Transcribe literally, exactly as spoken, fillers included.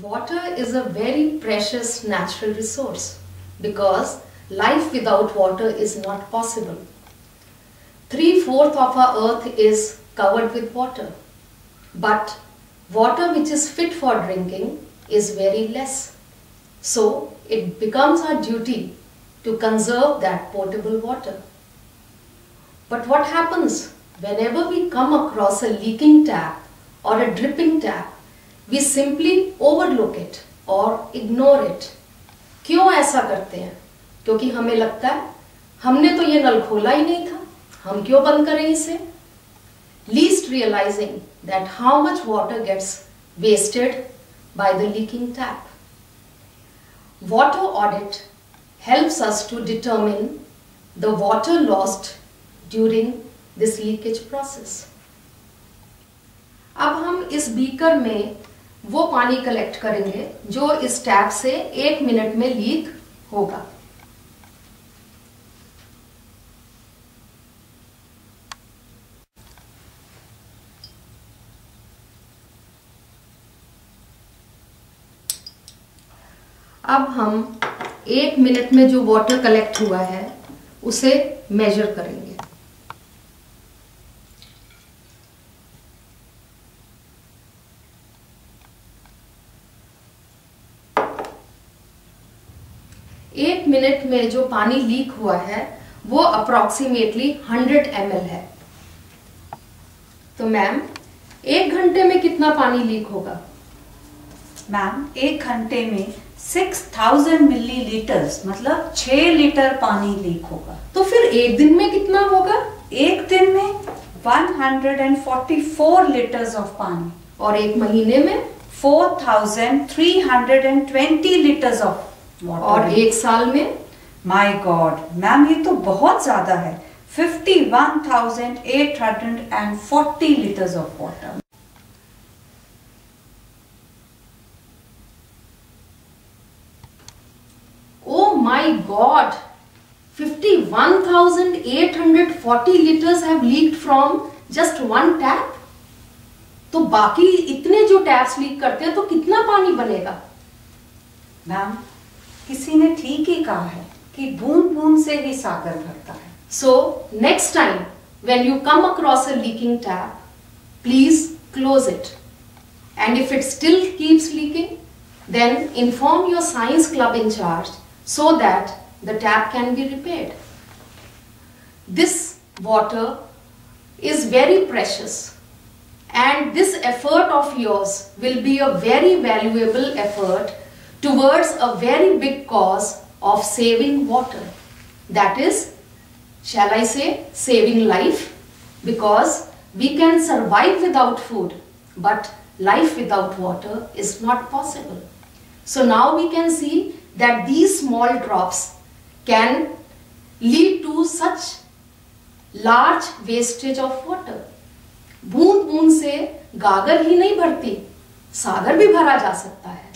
Water is a very precious natural resource because life without water is not possible. Three-fourths of our earth is covered with water, but water which is fit for drinking is very less. So it becomes our duty to conserve that potable water. But what happens whenever we come across a leaking tap or a dripping tap? We simply overlook it or ignore it. क्यों ऐसा करते हैं? क्योंकि हमें लगता है हमने तो ये नल खोला ही नहीं था, हम क्यों बंद करें इसे? Least realizing that how much water gets wasted by the leaking tap. Water audit helps us to determine the water lost during this leakage process. अब हम इस बीकर में वो पानी कलेक्ट करेंगे जो इस टैप से एक मिनट में लीक होगा। अब हम एक मिनट में जो वाटर कलेक्ट हुआ है उसे मेजर करेंगे। एक मिनट में जो पानी लीक हुआ है वो अप्रोक्सीमेटली हंड्रेड एम एल है। तो मैम एक घंटे में कितना पानी लीक होगा? मैम एक घंटे में सिक्स थाउजेंड मिलीलीटर्स मतलब छह लीटर पानी लीक होगा। तो फिर एक दिन में कितना होगा? एक दिन में one hundred forty four litres of पानी। और एक महीने में four thousand three hundred twenty litres of water. और एक साल में? माय गॉड मैम ये तो बहुत ज्यादा है, fifty one thousand eight hundred forty litres of water. Oh my God! fifty-one thousand eight hundred forty liters have leaked from just one tap. तो बाकी इतने जो टैप्स लीक करते हैं तो कितना पानी बनेगा? मैम किसी ने ठीक ही कहा है कि बूंद बूंद से ही सागर भरता है। So next time when you come across a leaking tap, please close it. And if it still keeps leaking, then inform your science club in charge so that the tap can be repaired. This water is very precious, and this effort of yours will be a very valuable effort towards a very big cause of saving water. That is, shall I say, saving life, because we can survive without food, but life without water is not possible. So now we can see that these small drops can lead to such large wastage of water. बूंद बूंद से गागर ही नहीं भरती, सागर भी भरा जा सकता है।